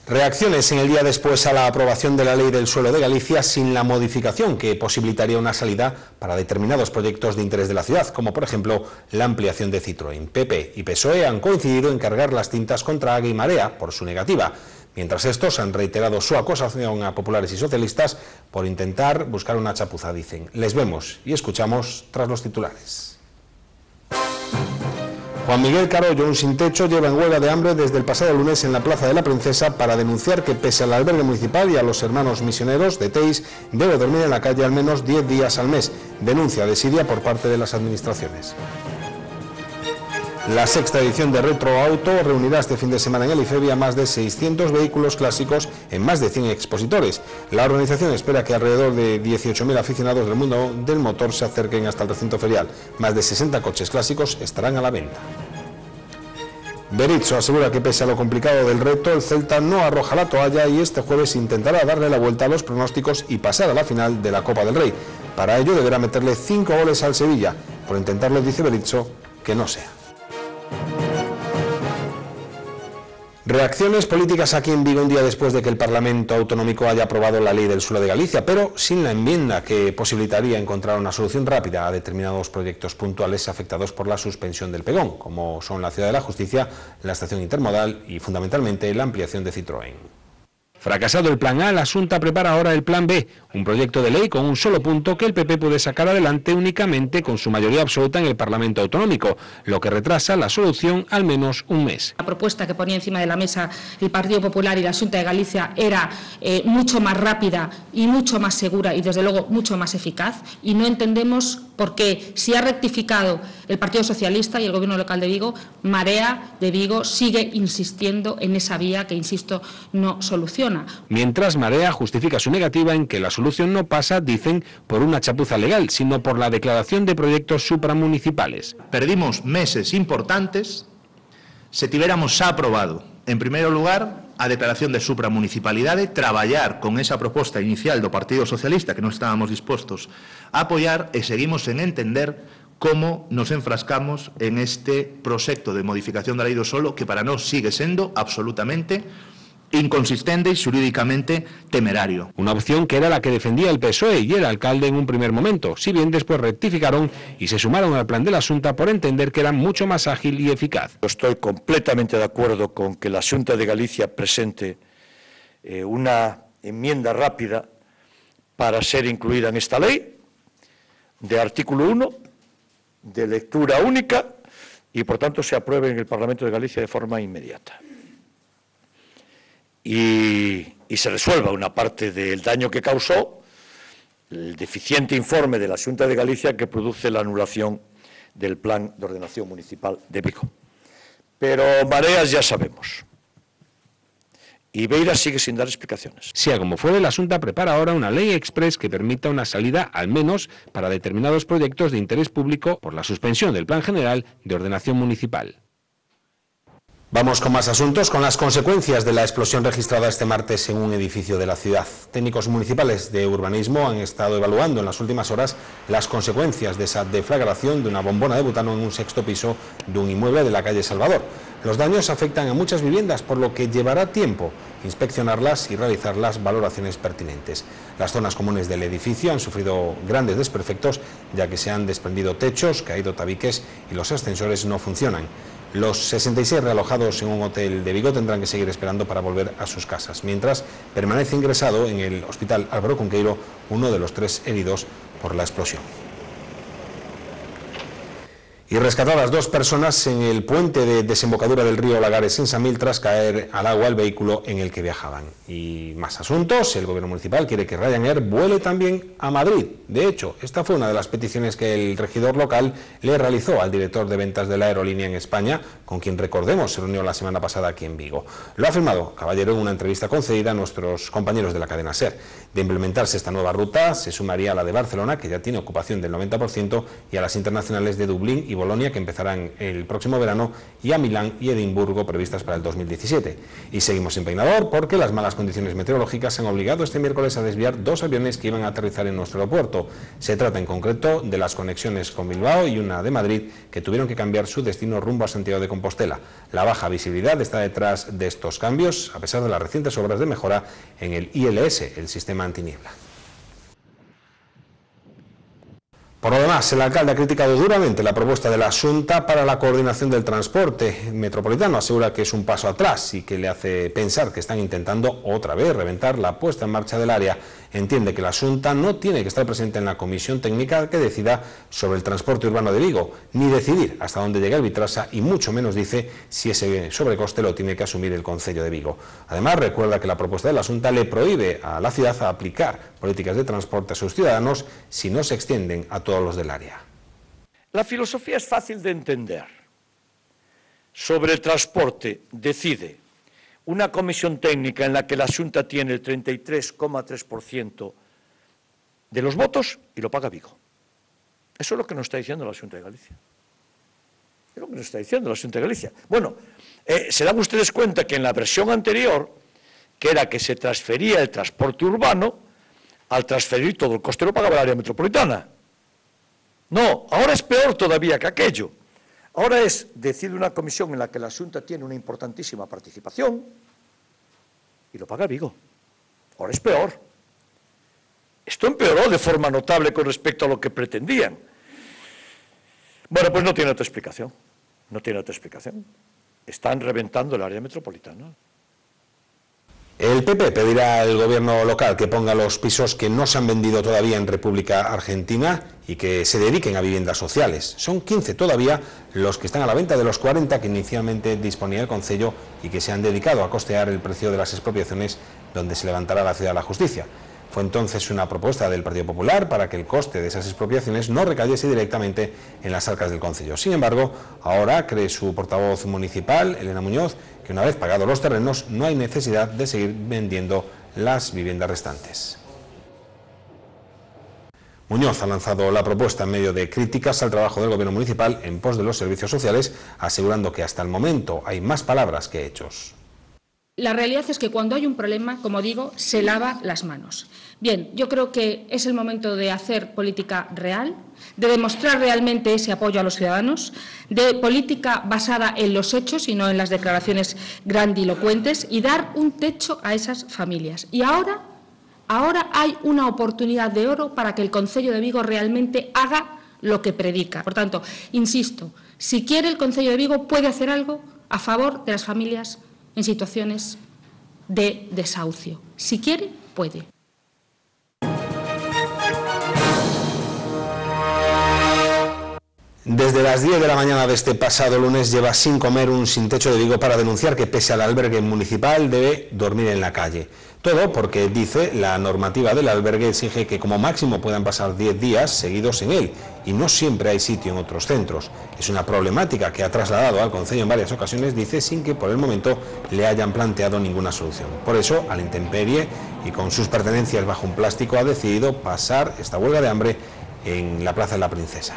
Reacciones en el día después a la aprobación de la Ley del Suelo de Galicia sin la modificación que posibilitaría una salida para determinados proyectos de interés de la ciudad, como por ejemplo la ampliación de Citroën. PP y PSOE han coincidido en cargar las tintas contra Agua y Marea por su negativa. Mientras estos han reiterado su acusación a populares y socialistas por intentar buscar una chapuza, dicen. Les vemos y escuchamos tras los titulares. Juan Miguel Carollo, un sin techo, lleva en huelga de hambre desde el pasado lunes en la Plaza de la Princesa para denunciar que pese al albergue municipal y a los hermanos misioneros de Teis, debe dormir en la calle al menos 10 días al mes. Denuncia desidia por parte de las administraciones. La sexta edición de Retro Auto reunirá este fin de semana en el IFEBI a más de 600 vehículos clásicos en más de 100 expositores. La organización espera que alrededor de 18.000 aficionados del mundo del motor se acerquen hasta el recinto ferial. Más de 60 coches clásicos estarán a la venta. Berizzo asegura que pese a lo complicado del reto, el Celta no arroja la toalla y este jueves intentará darle la vuelta a los pronósticos y pasar a la final de la Copa del Rey. Para ello deberá meterle 5 goles al Sevilla. Por intentarlo, dice Berizzo, que no sea. Reacciones políticas aquí en Vigo un día después de que el Parlamento Autonómico haya aprobado la Ley del Suelo de Galicia, pero sin la enmienda que posibilitaría encontrar una solución rápida a determinados proyectos puntuales afectados por la suspensión del pegón, como son la Ciudad de la Justicia, la estación intermodal y fundamentalmente la ampliación de Citroën. Fracasado el plan A, la Xunta prepara ahora el plan B, un proyecto de ley con un solo punto que el PP puede sacar adelante únicamente con su mayoría absoluta en el Parlamento Autonómico, lo que retrasa la solución al menos un mes. La propuesta que ponía encima de la mesa el Partido Popular y la Xunta de Galicia era mucho más rápida y mucho más segura y desde luego mucho más eficaz, y no entendemos por qué, si ha rectificado el Partido Socialista y el Gobierno local de Vigo, Marea de Vigo sigue insistiendo en esa vía que, insisto, no soluciona. Mientras Marea justifica su negativa en que la solución no pasa, dicen, por una chapuza legal, sino por la declaración de proyectos supramunicipales. Perdimos meses importantes se tiveramos xa aprobado, en primeiro lugar, a declaración de supramunicipalidade, traballar con esa proposta inicial do Partido Socialista que non estábamos dispostos a apoiar, e seguimos sen entender como nos enfrascamos en este proxecto de modificación da Lei do Solo que para nós sigue sendo absolutamente inconsistente y jurídicamente temerario. Una opción que era la que defendía el PSOE y el alcalde en un primer momento, si bien después rectificaron y se sumaron al plan de la Xunta por entender que era mucho más ágil y eficaz. Estoy completamente de acuerdo con que la Xunta de Galicia presente una enmienda rápida para ser incluida en esta ley, de artículo 1, de lectura única, y por tanto se apruebe en el Parlamento de Galicia de forma inmediata. Y se resuelva una parte del daño que causó el deficiente informe de la Xunta de Galicia que produce la anulación del Plan de Ordenación Municipal de Vigo. Pero Mareas ya sabemos. Y Beira sigue sin dar explicaciones. Sea como fuere, la Xunta prepara ahora una ley express que permita una salida, al menos, para determinados proyectos de interés público por la suspensión del Plan General de Ordenación Municipal. Vamos con más asuntos, con las consecuencias de la explosión registrada este martes en un edificio de la ciudad. Técnicos municipales de urbanismo han estado evaluando en las últimas horas las consecuencias de esa deflagración de una bombona de butano en un sexto piso de un inmueble de la calle Salvador. Los daños afectan a muchas viviendas, por lo que llevará tiempo inspeccionarlas y realizar las valoraciones pertinentes. Las zonas comunes del edificio han sufrido grandes desperfectos, ya que se han desprendido techos, caído tabiques y los ascensores no funcionan. Los 66 realojados en un hotel de Vigo tendrán que seguir esperando para volver a sus casas, mientras permanece ingresado en el Hospital Álvaro Cunqueiro uno de los 3 heridos por la explosión. Y rescatadas 2 personas en el puente de desembocadura del río Lagares en Samil tras caer al agua el vehículo en el que viajaban. Y más asuntos, el gobierno municipal quiere que Ryanair vuele también a Madrid. De hecho, esta fue una de las peticiones que el regidor local le realizó al director de ventas de la aerolínea en España, con quien, recordemos, se reunió la semana pasada aquí en Vigo. Lo ha afirmado Caballero en una entrevista concedida a nuestros compañeros de la cadena SER. De implementarse esta nueva ruta, se sumaría a la de Barcelona, que ya tiene ocupación del 90%, y a las internacionales de Dublín y y Bolonia, que empezarán el próximo verano, y a Milán y Edimburgo, previstas para el 2017. Y seguimos sin peinador porque las malas condiciones meteorológicas han obligado este miércoles a desviar 2 aviones que iban a aterrizar en nuestro aeropuerto. Se trata en concreto de las conexiones con Bilbao y una de Madrid, que tuvieron que cambiar su destino rumbo a Santiago de Compostela. La baja visibilidad está detrás de estos cambios, a pesar de las recientes obras de mejora en el ILS, el sistema antiniebla. Por lo demás, el alcalde ha criticado duramente la propuesta de la Xunta para la coordinación del transporte metropolitano. Asegura que es un paso atrás y que le hace pensar que están intentando otra vez reventar la puesta en marcha del área. Entiende que la Xunta no tiene que estar presente en la comisión técnica que decida sobre el transporte urbano de Vigo, ni decidir hasta dónde llega el Vitrasa, y mucho menos dice si ese sobrecoste lo tiene que asumir el Concello de Vigo. Además, recuerda que la propuesta de la Xunta le prohíbe a la ciudad aplicar políticas de transporte a sus ciudadanos si no se extienden a todos los del área. La filosofía es fácil de entender. Sobre el transporte decide una comisión técnica en la que la Xunta tiene el 33,3% de los votos y lo paga Vigo. Eso es lo que nos está diciendo la Xunta de Galicia. Es lo que nos está diciendo la Xunta de Galicia. Bueno, se dan ustedes cuenta que en la versión anterior, que era que se transfería el transporte urbano, al transferir todo el coste lo pagaba el área metropolitana. No, ahora es peor todavía que aquello. Ahora decide una comisión en la que la Xunta tiene una importantísima participación y lo paga Vigo. Ahora es peor. Esto empeoró de forma notable con respecto a lo que pretendían. Bueno, pues no tiene otra explicación. No tiene otra explicación. Están reventando el área metropolitana. El PP pedirá al gobierno local que ponga los pisos que no se han vendido todavía en República Argentina y que se dediquen a viviendas sociales. Son 15 todavía los que están a la venta de los 40 que inicialmente disponía el Concello y que se han dedicado a costear el precio de las expropiaciones donde se levantará la ciudad de la justicia. Fue entonces una propuesta del Partido Popular para que el coste de esas expropiaciones no recayese directamente en las arcas del Concello. Sin embargo, ahora cree su portavoz municipal, Elena Muñoz, que una vez pagados los terrenos no hay necesidad de seguir vendiendo las viviendas restantes. Muñoz ha lanzado la propuesta en medio de críticas al trabajo del gobierno municipal en pos de los servicios sociales, asegurando que hasta el momento hay más palabras que hechos. La realidad es que cuando hay un problema, como digo, se lava las manos. Bien, yo creo que es el momento de hacer política real, de demostrar realmente ese apoyo a los ciudadanos, de política basada en los hechos y no en las declaraciones grandilocuentes, y dar un techo a esas familias. Y ahora hay una oportunidad de oro para que el Concello de Vigo realmente haga lo que predica. Por tanto, insisto, si quiere el Concello de Vigo puede hacer algo a favor de las familias en situaciones de desahucio. Si quiere, puede. Desde las 10 de la mañana de este pasado lunes lleva sin comer un sin techo de Vigo para denunciar que pese al albergue municipal debe dormir en la calle. Todo porque, dice, la normativa del albergue exige que como máximo puedan pasar 10 días seguidos en él y no siempre hay sitio en otros centros. Es una problemática que ha trasladado al Concello en varias ocasiones, dice, sin que por el momento le hayan planteado ninguna solución. Por eso, a la intemperie y con sus pertenencias bajo un plástico, ha decidido pasar esta huelga de hambre en la Plaza de la Princesa.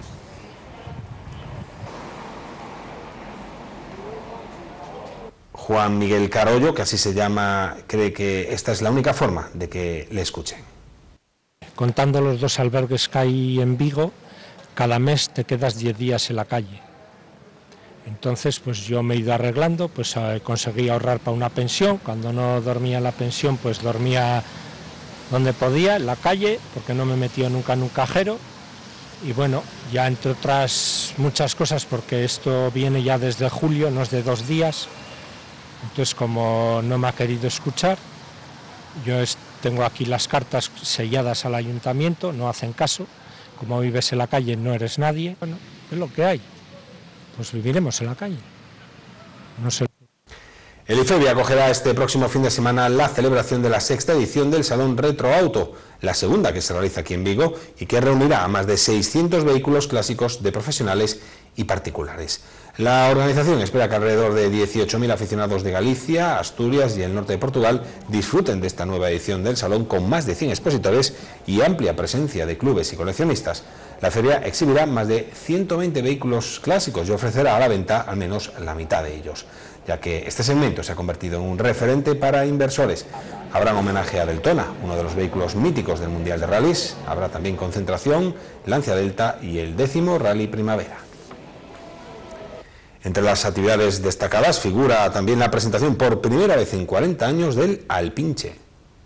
Juan Miguel Carollo, que así se llama, cree que esta es la única forma de que le escuchen. Contando los 2 albergues que hay en Vigo, cada mes te quedas 10 días en la calle. Entonces, pues yo me he ido arreglando, pues conseguí ahorrar para una pensión. Cuando no dormía en la pensión, pues dormía donde podía, en la calle, porque no me metía nunca en un cajero. Y bueno, ya entre otras muchas cosas, porque esto viene ya desde julio, no es de 2 días. Entonces, como no me ha querido escuchar, yo tengo aquí las cartas selladas al ayuntamiento, no hacen caso. Como vives en la calle no eres nadie. Bueno, es lo que hay. Pues viviremos en la calle. No sé. El IFEBI acogerá este próximo fin de semana la celebración de la 6ª edición del Salón Retroauto, la segunda que se realiza aquí en Vigo y que reunirá a más de 600 vehículos clásicos de profesionales y particulares. La organización espera que alrededor de 18.000 aficionados de Galicia, Asturias y el norte de Portugal disfruten de esta nueva edición del Salón con más de 100 expositores y amplia presencia de clubes y coleccionistas. La feria exhibirá más de 120 vehículos clásicos y ofrecerá a la venta al menos la mitad de ellos, ya que este segmento se ha convertido en un referente para inversores. Habrá un homenaje a Deltona, uno de los vehículos míticos del Mundial de Rallys. Habrá también concentración, Lancia Delta y el 10º Rally Primavera. Entre las actividades destacadas figura también la presentación por primera vez en 40 años del Alpinche.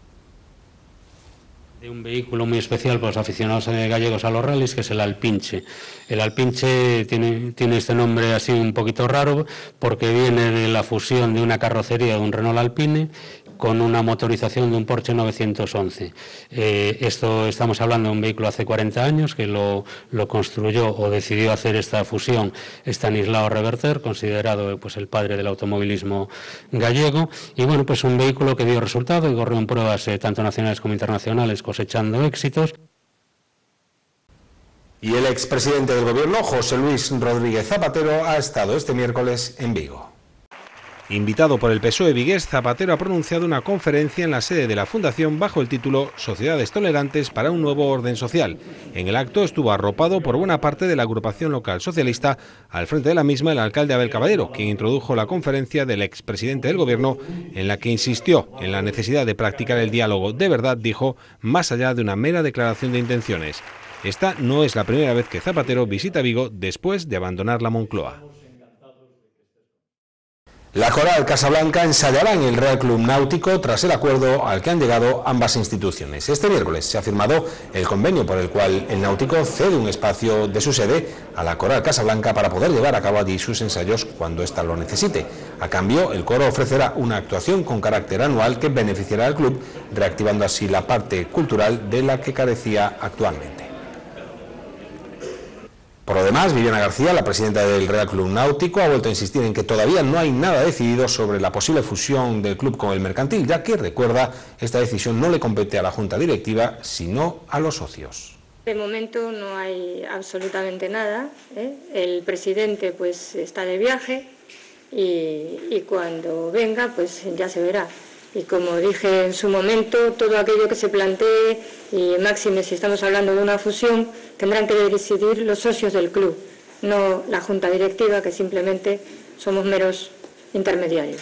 De un vehículo muy especial para los aficionados gallegos a los rallies, que es el Alpinche. El Alpinche tiene este nombre así un poquito raro porque viene de la fusión de una carrocería de un Renault Alpine con una motorización de un Porsche 911. Estamos hablando de un vehículo hace 40 años que lo construyó o decidió hacer esta fusión Estanislao Reverter, considerado pues el padre del automovilismo gallego, y bueno, pues un vehículo que dio resultado y corrió en pruebas tanto nacionales como internacionales, cosechando éxitos. Y el expresidente del Gobierno, José Luis Rodríguez Zapatero, ha estado este miércoles en Vigo. Invitado por el PSOE vigués, Zapatero ha pronunciado una conferencia en la sede de la Fundación bajo el título Sociedades Tolerantes para un Nuevo Orden Social. En el acto estuvo arropado por buena parte de la agrupación local socialista, al frente de la misma el alcalde Abel Caballero, quien introdujo la conferencia del expresidente del Gobierno, en la que insistió en la necesidad de practicar el diálogo de verdad, dijo, más allá de una mera declaración de intenciones. Esta no es la primera vez que Zapatero visita Vigo después de abandonar la Moncloa. La Coral Casablanca ensayará en el Real Club Náutico tras el acuerdo al que han llegado ambas instituciones. Este miércoles se ha firmado el convenio por el cual el Náutico cede un espacio de su sede a la Coral Casablanca para poder llevar a cabo allí sus ensayos cuando ésta lo necesite. A cambio, el coro ofrecerá una actuación con carácter anual que beneficiará al club, reactivando así la parte cultural de la que carecía actualmente. Por lo demás, Viviana García, la presidenta del Real Club Náutico, ha vuelto a insistir en que todavía no hay nada decidido sobre la posible fusión del club con el mercantil, ya que, recuerda, esta decisión no le compete a la Junta Directiva, sino a los socios. De momento no hay absolutamente nada, ¿eh? El presidente pues está de viaje y cuando venga pues ya se verá. Y como dije en su momento, todo aquello que se plantee, y máxime si estamos hablando de una fusión, tendrán que decidir los socios del club, no la Junta Directiva, que simplemente somos meros intermediarios.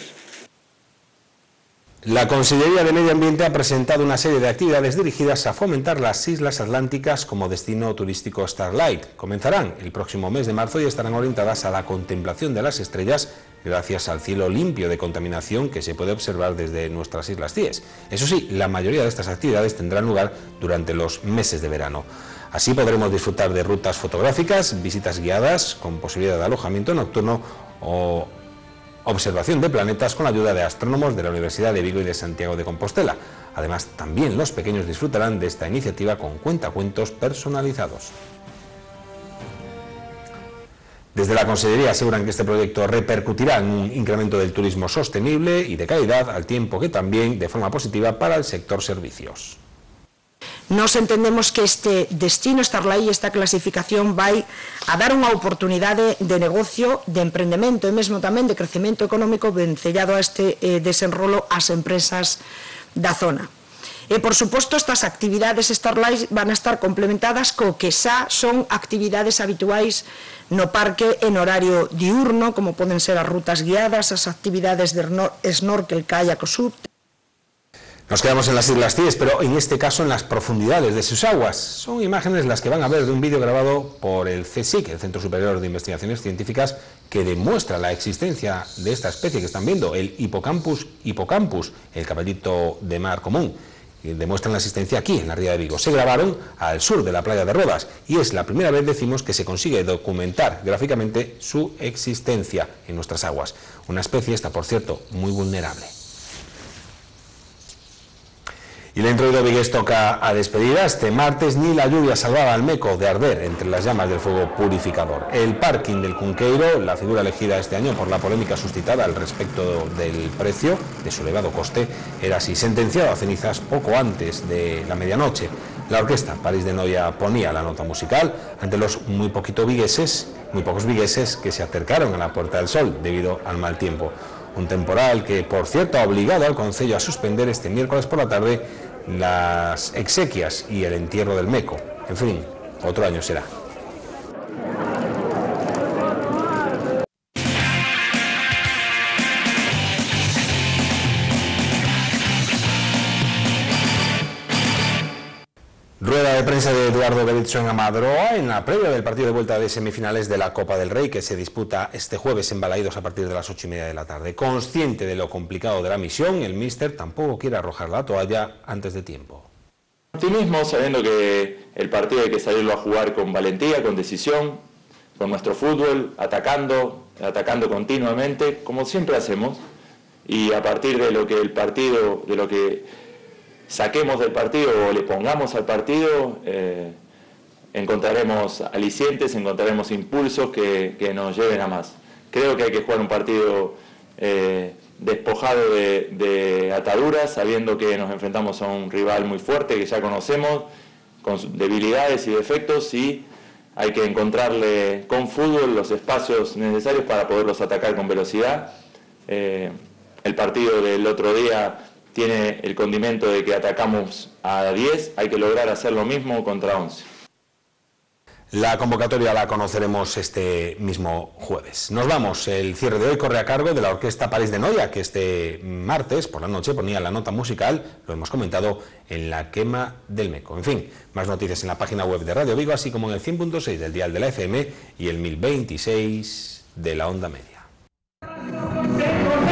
La Consellería de Medio Ambiente ha presentado una serie de actividades dirigidas a fomentar las Islas Atlánticas como destino turístico Starlight. Comenzarán el próximo mes de marzo y estarán orientadas a la contemplación de las estrellas gracias al cielo limpio de contaminación que se puede observar desde nuestras Islas Cíes. Eso sí, la mayoría de estas actividades tendrán lugar durante los meses de verano. Así podremos disfrutar de rutas fotográficas, visitas guiadas con posibilidad de alojamiento nocturno o observación de planetas con la ayuda de astrónomos de la Universidad de Vigo y de Santiago de Compostela. Además, también los pequeños disfrutarán de esta iniciativa con cuentacuentos personalizados. Desde la Consellería aseguran que este proyecto repercutirá en un incremento del turismo sostenible y de calidad, al tiempo que también de forma positiva para el sector servicios. Nós entendemos que este destino Starlight, esta clasificación, vai a dar unha oportunidade de negocio, de emprendemento e mesmo tamén de crecemento económico vencellado a este desenrolo ás empresas da zona. E, por suposto, estas actividades Starlight van a estar complementadas co que xa son actividades habituais no parque en horario diurno, como poden ser as rutas guiadas, as actividades de snorkel, kayak o sub. Nos quedamos en las Islas Cíes, pero en este caso en las profundidades de sus aguas. Son imágenes las que van a ver de un vídeo grabado por el CSIC, el Centro Superior de Investigaciones Científicas, que demuestra la existencia de esta especie que están viendo, el Hippocampus hippocampus, el caballito de mar común. Y demuestran la existencia aquí, en la ría de Vigo. Se grabaron al sur de la playa de Rodas y es la primera vez, decimos, que se consigue documentar gráficamente su existencia en nuestras aguas. Una especie, esta por cierto, muy vulnerable. Y el introito vigués toca a despedida. Este martes ni la lluvia salvaba al Meco de arder entre las llamas del fuego purificador. El parking del Cunqueiro, la figura elegida este año por la polémica suscitada al respecto del precio, de su elevado coste, era así sentenciado a cenizas poco antes de la medianoche. La orquesta París de Noia ponía la nota musical ante los muy poquito vigueses muy pocos vigueses que se acercaron a la Puerta del Sol debido al mal tiempo. Un temporal que, por cierto, ha obligado al Concello a suspender este miércoles por la tarde las exequias y el entierro del Meco. En fin, otro año será. Rueda de prensa de Eduardo Berizzo en Amadroa en la previa del partido de vuelta de semifinales de la Copa del Rey, que se disputa este jueves en Balaídos a partir de las 8:30 de la tarde. Consciente de lo complicado de la misión, el míster tampoco quiere arrojar la toalla antes de tiempo. Optimismo, sabiendo que el partido hay que salirlo a jugar con valentía, con decisión, con nuestro fútbol, atacando continuamente, como siempre hacemos, y a partir de lo que el partido, de lo que saquemos del partido o le pongamos al partido, encontraremos alicientes, encontraremos impulsos que nos lleven a más. Creo que hay que jugar un partido despojado de ataduras, sabiendo que nos enfrentamos a un rival muy fuerte que ya conocemos, con sus debilidades y defectos, y hay que encontrarle con fútbol los espacios necesarios para poderlos atacar con velocidad. El partido del otro día tiene el condimento de que atacamos a 10, hay que lograr hacer lo mismo contra 11. La convocatoria la conoceremos este mismo jueves. Nos vamos. El cierre de hoy corre a cargo de la Orquesta París de Noia, que este martes por la noche ponía la nota musical, lo hemos comentado, en la quema del Meco. En fin, más noticias en la página web de Radio Vigo, así como en el 100.6 del dial de la FM y el 1026 de la onda media.